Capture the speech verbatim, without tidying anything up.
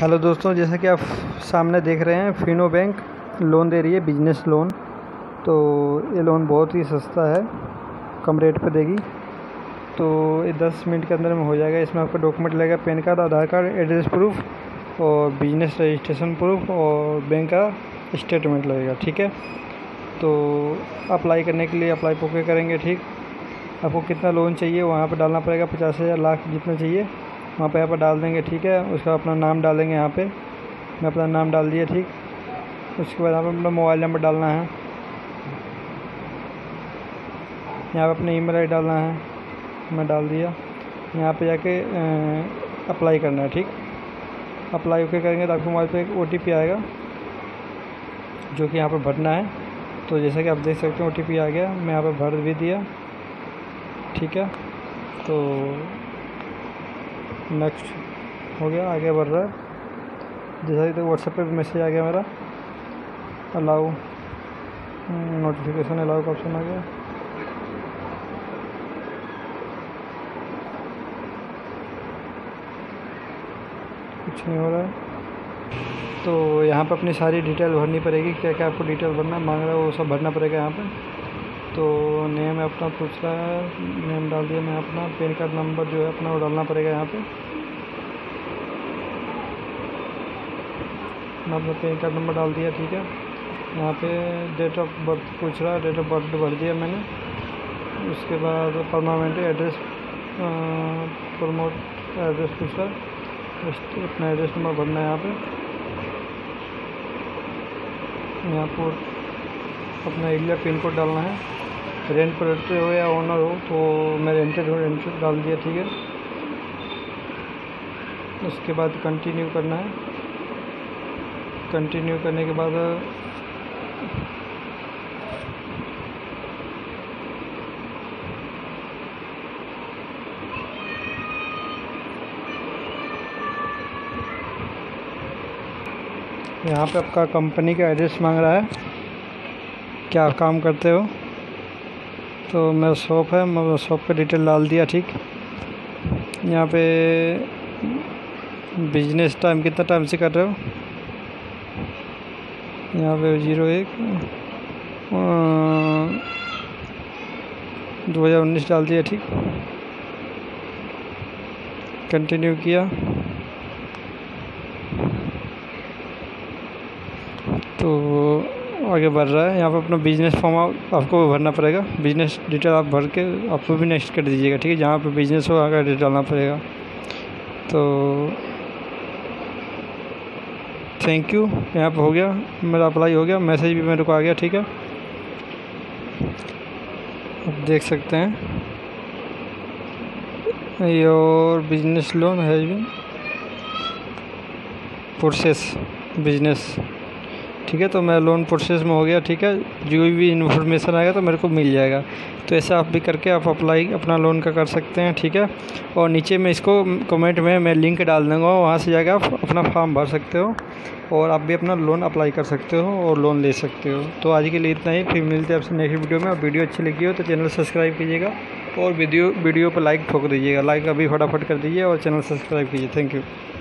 Hello दोस्तों, जैसा कि आप सामने देख रहे हैं, फिनो बैंक लोन दे रही है, बिजनेस लोन। तो ये लोन बहुत ही सस्ता है, कम रेट पे देगी। तो ये दस मिनट के अंदर में हो जाएगा। इसमें आपका डॉक्यूमेंट लगेगा, PAN card, Aadhaar card, address proof और बिजनेस रजिस्ट्रेशन प्रूफ और बैंक का स्टेटमेंट लगेगा। ठीक है, तो अप्लाई करने के लिए अप्लाई ओके करेंगे। ठीक, आपको कितना लोन चाहिए वहाँ पर डालना पड़ेगा, पचास हज़ार लाख जितना चाहिए वहाँ पे यहाँ पर डाल देंगे। ठीक है, उसका अपना नाम डालेंगे। यहाँ पे मैं अपना नाम डाल दिया। ठीक, उसके बाद यहाँ पर अपना मोबाइल नंबर डालना है, यहाँ पे अपना ईमेल आई डालना है, मैं डाल दिया। यहाँ पे जाके अप्लाई करना है। ठीक, अप्लाई ओके करेंगे तो आपके मोबाइल पे एक ओ टी पी आएगा जो कि यहाँ पर भरना है। तो जैसा कि आप देख सकते हैं ओ टी पी आ गया, मैं यहाँ पर भर भी दिया। ठीक है, तो नेक्स्ट हो गया, आगे बढ़ रहा है। जैसा कि तो व्हाट्सएप पे मैसेज आ गया मेरा, अलाउ नोटिफिकेशन अलाउ का ऑप्शन आ गया। कुछ नहीं हो रहा है, तो यहाँ पे अपनी सारी डिटेल भरनी पड़ेगी। क्या क्या आपको डिटेल भरना मांग रहा है वो सब भरना पड़ेगा यहाँ पे। तो नेम है अपना पूछ रहा है, नेम डाल दिया मैं अपना। पैन कार्ड नंबर जो है अपना वो डालना पड़ेगा यहाँ पे। मैं अपना पैन कार्ड नंबर डाल दिया। ठीक है, यहाँ पे डेट ऑफ बर्थ पूछ रहा है, डेट ऑफ बर्थ भर दिया मैंने। उसके बाद परमानेंट एड्रेस प्रमोट एड्रेस पूछ रहा है, अपना एड्रेस नंबर भरना है यहाँ पे। यहाँ पर अपना एरिया पिन कोड डालना है। रेंट पर रहते हो या ओनर हो, तो मैं रेंटेड हूँ, रेंटेड डाल दिया। ठीक है, उसके बाद कंटिन्यू करना है। कंटिन्यू करने के बाद यहाँ पे आपका कंपनी का एड्रेस मांग रहा है, क्या आप काम करते हो। तो मेरा शॉप है, मैं शॉप का डिटेल डाल दिया। ठीक, यहाँ पे बिजनेस टाइम कितना टाइम से कर रहे हो, यहाँ पे जीरो एक दो हज़ार उन्नीस डाल दिया। ठीक, कंटिन्यू किया। तो आगे बढ़ रहा है। यहाँ पर अपना बिजनेस फॉर्म आपको भरना पड़ेगा, बिजनेस डिटेल आप भर के आपको भी नेक्स्ट कर दीजिएगा। ठीक है, जहाँ पे बिजनेस हो आगे डिटेल डालना पड़ेगा। तो थैंक यू, यहाँ पे हो गया, मेरा अप्लाई हो गया, मैसेज भी मेरे को आ गया। ठीक है, आप देख सकते हैं your business loan has been process business. ठीक है, तो मेरा लोन प्रोसेस में हो गया। ठीक है, जो भी इन्फॉर्मेशन आएगा तो मेरे को मिल जाएगा। तो ऐसा आप भी करके आप अप्लाई अपना लोन का कर सकते हैं। ठीक है, और नीचे में इसको कमेंट में मैं लिंक डाल दूँगा, वहाँ से जाकर आप अपना फॉर्म भर सकते हो और आप भी अपना लोन अप्लाई कर सकते हो और लोन ले सकते हो। तो आज के लिए इतना ही, फिर मिलते हैं आपसे नेक्स्ट वीडियो में। और वीडियो अच्छी लगी हो तो चैनल सब्सक्राइब कीजिएगा और वीडियो वीडियो पर लाइक ठोक दीजिएगा। लाइक अभी फटाफट कर दीजिए और चैनल सब्सक्राइब कीजिए। Thank you.